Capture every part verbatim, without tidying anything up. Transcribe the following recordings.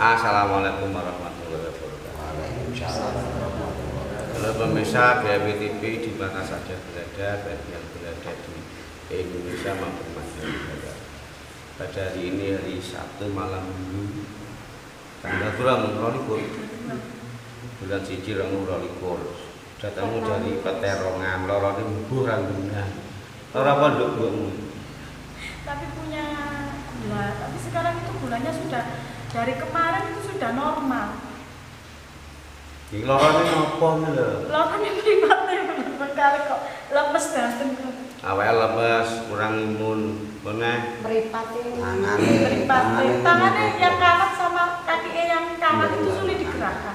Assalamualaikum warahmatullahi wabarakatuh. Waalaikumsalam. Halo pemirsa B M W T V di mana saja berada, baik yang berada di Indonesia maupun mancanegara. Pada hari ini hari Sabtu malam Minggu, tanggal kurang rolikur, bulan siji rong rolikur. Datangmu dari Peterongan, lorone mbuh randungan. Ora pondok mbokmu. Tapi punya gula, tapi sekarang itu gulanya sudah dari kemarin itu sudah normal. Iki lorone nopo lho? Lorone mripate bekal kok lemes banget kok. Awake lemes, kurang imun, meneh Mripate. Tangane, Mripate. Tangannya yang kanan sama kakinya yang kanan itu sulit digerakkan.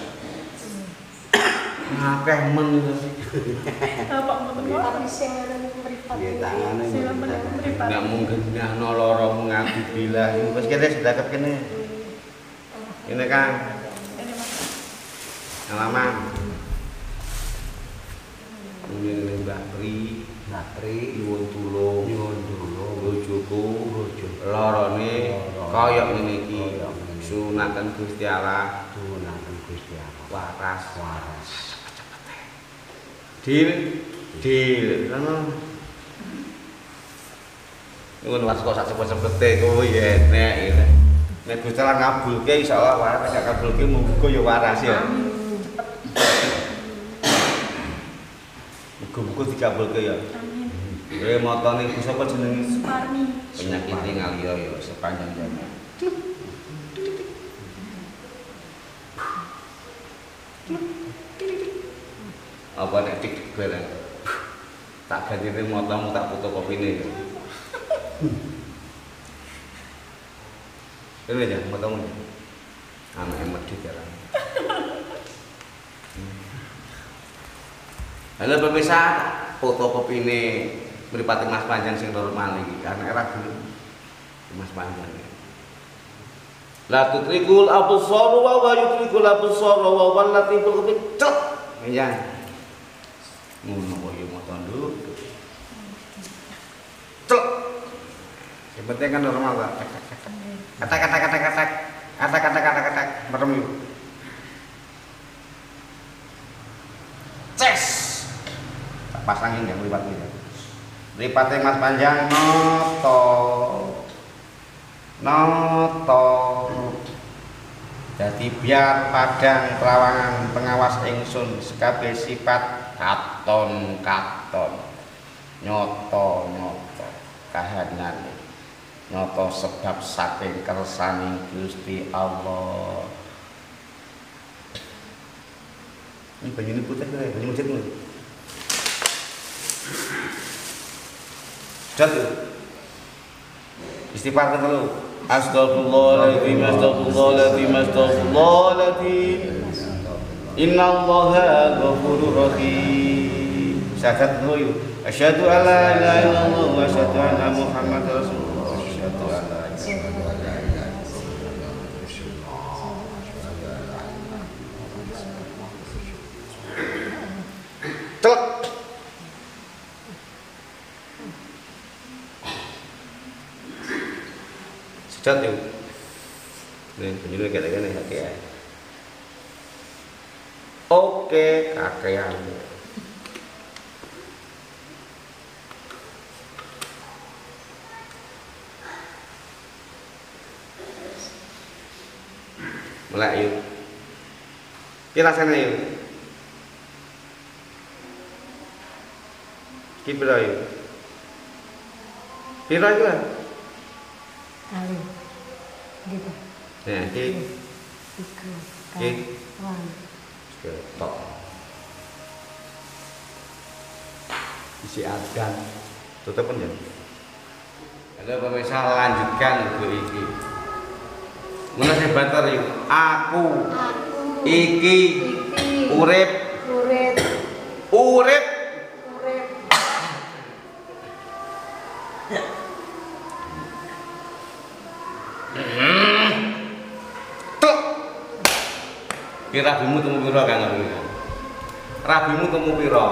akeh men itu. Bapak ngoten kok. Tapi sing ngene mripat. Iya, tangane Sing mripate. Enggak mungkin nyahno loro mengabdi billah. Wis kene sedaket kene. Ini kan Ini Mas. halaman. Ini Mbak Pri, Natri, nyuwun tulung, nyuwun tulung, bojoku, bojo, lorone Loro. kaya ngene iki. Kaya ngene. Sunaken Gusti Allah tuwunaken Gusti Allah. waras. Waras. Dil, dil, ngono. Nyuwun was kok sak cepet-cepete kuwi enek iki. Nek Gusti Allah ngabulke insyaallah waras, nek ngabulke muga ya waras ya. Muga-muga dikabulke ya. Amin. Eh motone Gusti apa jenenge? Suparni. Penyakit ngaliyo ya sepanjang zaman. Apa nek tik barang. Tak ganti motomu tak fotokopine. Ini aja motomu. Anak medhit ya. Halo pemirsa, fotokopine mripate Mas Panjang sing normal iki karena era dulu Mas Panjang. La tutrikul absar wa wa yutrikul absar wa wa latiful khabir. Cek. Ya. Ngono kok yo moto nduk. Cek. Yang penting kan normal Pak. Kata kata kata kata kata kata kata kata merem yuk. Ces. Tak pasangin yang lipat gitu. Lipatnya Mas Panjang noto. Noto. Jadi biar padang perawangan pengawas ingsun sekabe sifat katon katon nyoto nyoto kahanan nyoto sebab saking kersaning Gusti Allah. Ini baju ini putih kan? Baju masjid nih. Jatuh. Istighfar kan dulu. Astagfirullahaladzim, astagfirullahaladzim, astagfirullahaladzim. Innallaha ghafurur rahim. Syahadat dulu yuk. Asyhadu an la ilaha illallah wa asyhadu anna Muhammadar Rasulullah. Asyhadu an la ilaha illallah. Telak. Sedat yuk. Nih, penjuru kayak gini hati ya. Oke, kakean. Mulai yuk. Kita sana yuk. Ki pira yuk. Pira yuk lah. Kali. Gitu. Nah, ki Tiga. ki Wan. ketok. Isi adan. Tutup pun ya. Halo pemirsa, lanjutkan lagu iki. Mana saya banter yuk. Aku Aku. iki Iki. urip Urip. urip Urip. tuk. Ki rabimu temu pira Kang? Rabimu temu pira?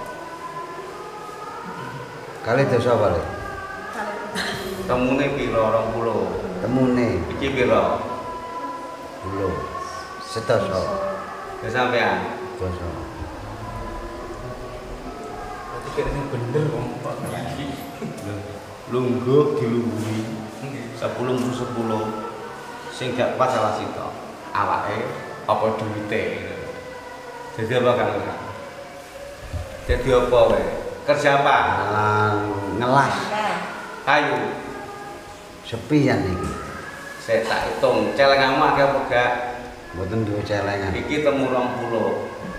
Kali desa apa le? Temune pira? rong puluh. Temune Iki pira? Belum. Sedoso. Ya sampean. Sedoso. Berarti kira sing bener wong kok iki. Lungguh dilungguhi sepuluh sepuluh sing gak pas salah sitok awake apa duwite jadi apa kan jadi apa we kerja apa Ngelas. kayu Sepi ya niki. saya tak hitung celenganmu akeh apa gak Mboten duwe celengan. iki temu rong puluh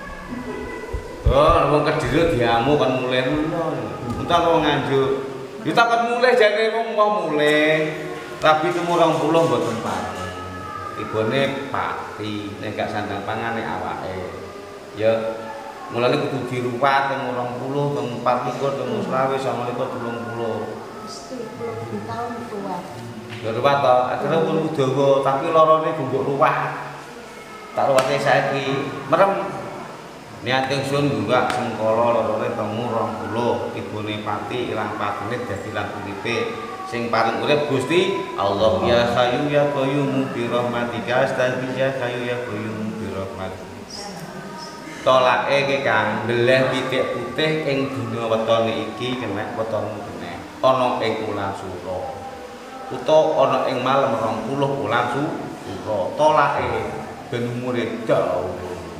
oh wong Kediri diamu kan mulai lho entar wong Nganjuk kita kan mulai jane wong mau mulai tapi temu rong puluh mboten pareng ibune pati nek gak sandang pangane awake ya mulane kudu diruwat temu rong puluh temu empat likur temu selawe sama likur telung puluh sepuluh tahun tua. ya ruwat to akhire wulu dawa tapi lorone gungguk ruwat tak ruwate saiki merem niat ingsun juga sengkala lorone temu rong puluh ibune pati ilang patine dadi lan uripe sing paling urip Gusti Allah ya Hayyu ya Qayyum bi rahmatika astaghfir ya Hayyu ya Qayyum bi rahmatika tolake iki Kang mbelah titik putih ing dina wetone iki kena wetonmu kena ana ing wulan Sura utawa ana ing malem rong puluh wulan Sura tolake ben umure dawa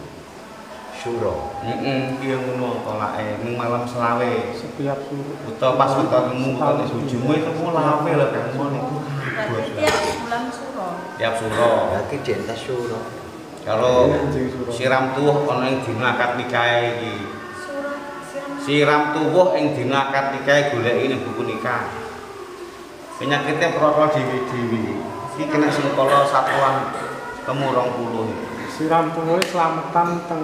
Suro. heeh piye ngono tolake ning malam selawe Setiap suruh. utawa pas wetonmu kene bojomu itu lawe lho Kang niku Berarti tiap bulan suro. tiap sura Berarti jentas suro. kalau siram tuwuh ana ing dina akad nikahe iki Suro siram. siram tuwuh ing dina akad nikahe goleki ning buku nikah penyakitnya protol dewi-dewi iki kena sengkala satuan temu rong puluh Siram tuwe selamatan teng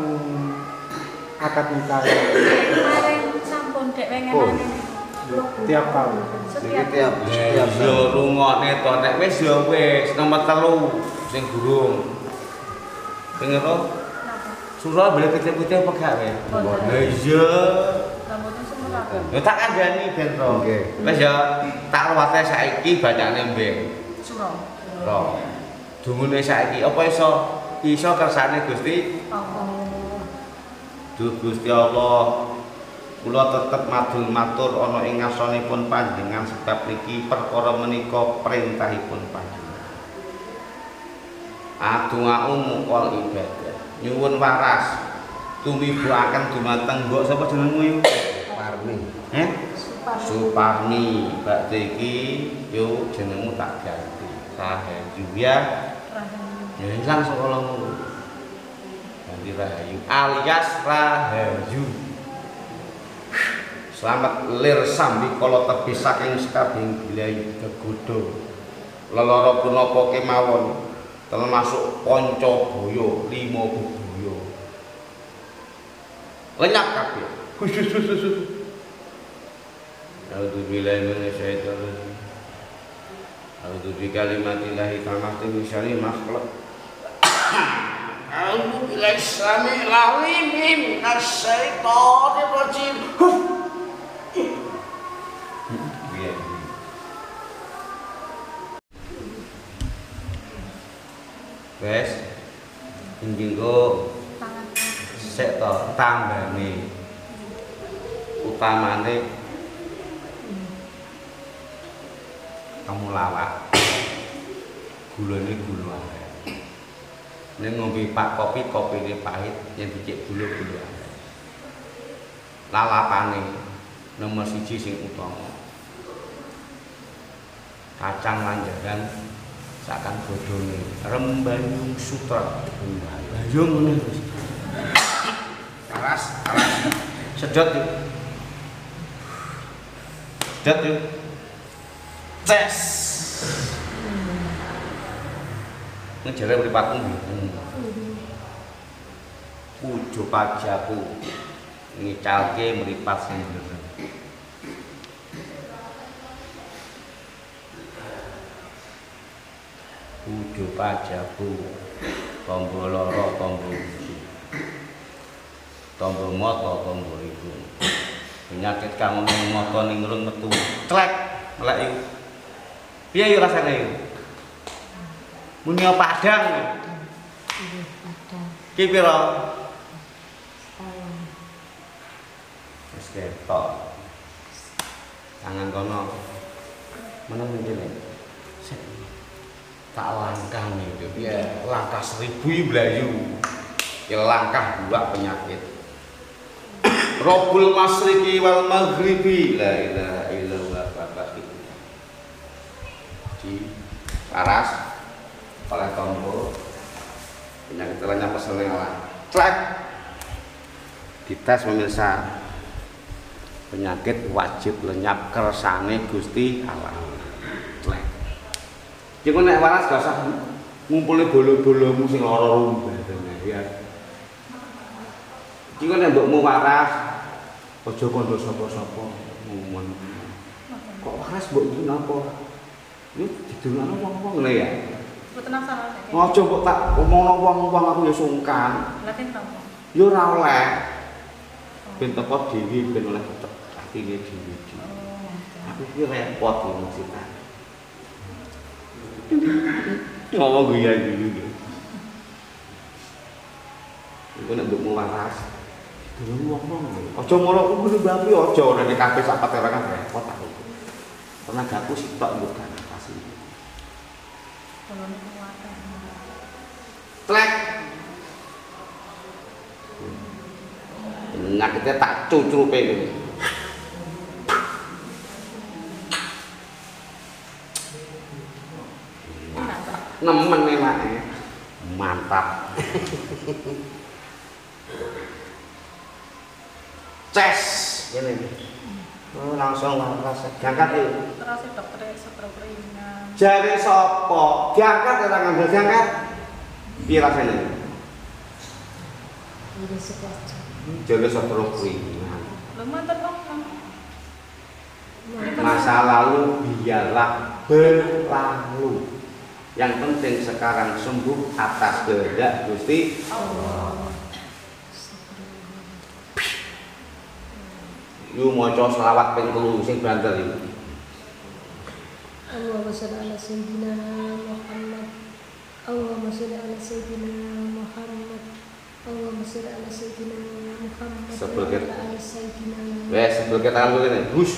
akad nikah. Kemarin sampun dek wengenane. Tiap tahun. Setiap Tiap ya setiap yo rungokne to nek wis yo wis nomor telu sing gurung sing ero Napa? surah beli putih-putih apa gak we Boten. lha iya Rambutnya semua apa? ya tak kandhani ben to Nggih. wis ya tak ruwate saiki bacane mbek Suro. Roh. Dungune saiki apa iso iso kersane Gusti? Allah. Duh Gusti Allah. Kula tetep madul matur ana ing ngarsanipun panjenengan sebab niki perkara menika perintahipun panjenengan. Adunga umul ibadah. Nyuwun waras tumibuaken dumateng mbok sapa jenengmu yo? Parmi. Eh? Suparni. Bakte iki yo jenengmu tak ganti. Rahayu ya. Rahayu. Ya ilang sekolahmu. Ganti Rahayu alias Rahayu. Selamat lir sambi kala tebih saking sekabing bilahi gegodho. Lelara punapa kemawon termasuk panca baya lima bebaya. Lenyap kabeh. Khusus khusus. A'udzubillahi minasyaitonir rajim. A'udzu bikalimatillahi tammati min syarri ma khalaq. A'udzu billahi samil alim minasyaitonir rajim. Wes injinggo Tangan. sik to tambane utamane kamu lawak gulane gula akeh ning ngombe pak kopi kopine pahit yen dicek gula-gula akeh lalapane nomor siji sing utama kacang lanjaran sakan bodhone rembayung sutra rembayung ngene keras keras sedot yuk sedot yuk tes ngejare mripatmu ujo pajaku ngicalke mripat sing bener ujo pajaku tombo loro tombo uju tombo moto tombo iku penyakit kamu ning moto ning ngrung metu clek melek iku piye yo rasane iku muni padang Iya, ada Ki pira? setahun. Wis ketok. Tangan kono. Mana ngene? Sik. Tak langkah nih, ya langkah seribu iblayu. Ya langkah dua penyakit. Rabbul Masyriqi wal Maghribi la ilaha illallah bapak itu. Di paras oleh tombol penyakit lenyap peselengan cek dites pemirsa penyakit wajib lenyap kersane Gusti Allah cek jadi nek waras gak usah ngumpulin bolo-bolomu sing lara rumah ya jadi nek mbokmu waras aja kandha sapa-sapa ngomong kok waras mbok iki napa ini didongakno wong-wong lho ya. Mboten asal. Ngojo kok tak omongno wong-wong aku ya sungkan. Lha kenapa? Ya ora oleh. Ben teko dhewe ben oleh cocok atine dhewe. Aku ki repot ngono sih. Ngomong guyon dulu. Iku nek nduk waras. Dulu wong-wong. Aja ngono kuwi babi aja ora nek kabeh sak paterangan repot aku. Tenagaku sitok mbok kan. Klek. Penyakitnya tak cucrupe ini. Nemen enake. Mantap. Ces ngene. Oh, langsung langsung diangkat iki. Terus dokter stroke ringan. Jare sapa? Diangkat ora ngambil diangkat. Piye rasane? Ini sebelas jam. Jare stroke ringan. Lho manten kok. Masa lalu biarlah berlalu. Yang penting sekarang sembuh atas kehendak Gusti Allah. Yu maca selawat ping telu sing banter iki. Allahumma shalli ala sayyidina Muhammad. Allahumma shalli ala sayyidina Muhammad. Allahumma shalli ala sayyidina Muhammad. Sebel ket. Ala sayyidina. Wes sebel ket tangan kene. Hus.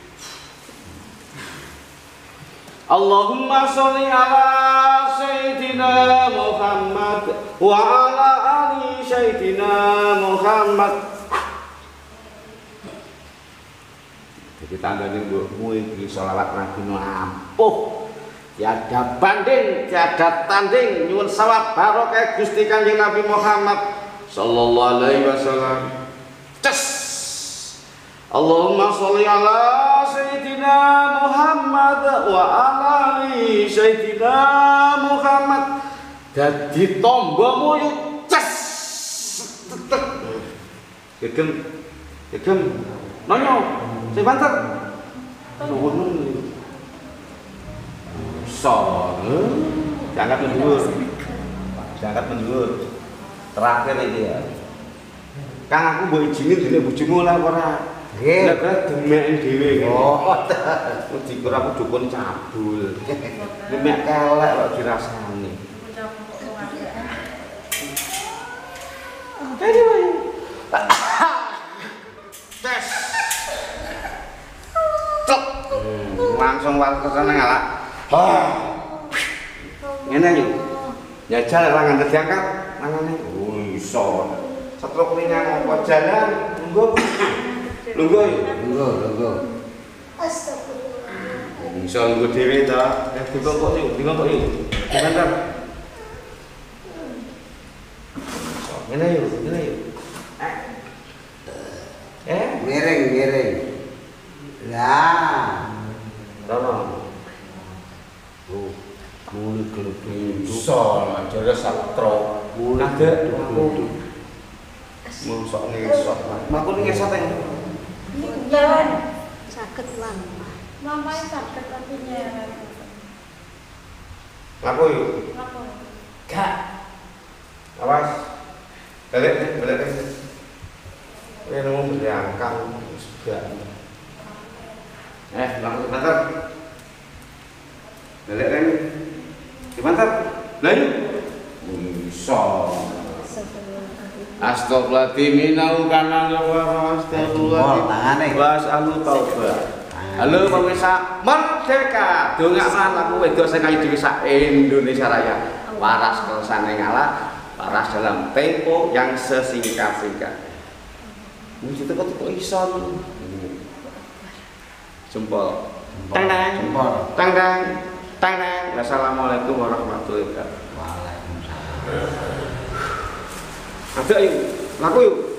Allahumma sholli ala sayyidina Muhammad wa ala ali sayyidina Muhammad. Jadi tandanya mbokmu iki sholawat Nabi ampuh. Tiada banding, tiada tanding nyuwun sawab barokah Gusti Kanjeng Nabi Muhammad sallallahu alaihi wasallam. Ces. Allahumma sholli ala sayyidina Muhammad wa ala ali sayyidina Muhammad. Dadi tombomu yuk ces. Gegem gegem nonyo sing banter. Nuwun so, jangan mendur, jangan mendur. Terakhir ini ya. Kang aku mbok izinin dene bojomu lah ora. Nggih. Nek kira demek dhewe. Oh, dikira aku dukun cabul. Demek kelek kok dirasani. Ayo ayo. Tes. Cok. Langsung wal kesana ngalak. Ah. Ngene yo. Jajal ra ngandel diangkat nangane. Oh iso. Setruk ringan apa jalan lungguh. Lungguh. Lungguh, lungguh. Astagfirullah. Iso lungguh dhewe ta. Eh dikongkok yo, dikongkok yo. Bentar. Ngene yo, ngene yo. Eh. Eh, Miring, miring. Lah. rono. Oh, muli gelem Iso, jare satro. Ngadeg aku. Mosok ngesot. Maku ngesot yang Iya. Sakit lah. Mamanya sakit tapi nyeret. laku yuk. Laku. Gak. Awas. Balik nih, balik nih. Ini nemu berangkang juga. Eh, langsung sebentar. Balik nih. Sebentar. Lah yuk. Iso. Astagfirullahaladzim minau kanan wa astagfirullahaladzim wa as'alu taubah. Halo pemirsa Merdeka, dongakna laku wedok sing ayu dhewe sak Indonesia Raya. Waras kersane ngalah, waras dalam tempo yang sesingkat-singkat. Mesti kok kok iso. Jempol. Tang tang. Jempol. Tang tang. Tang tang. Assalamualaikum warahmatullahi wabarakatuh. Waalaikumsalam. Ada yuk, laku yuk.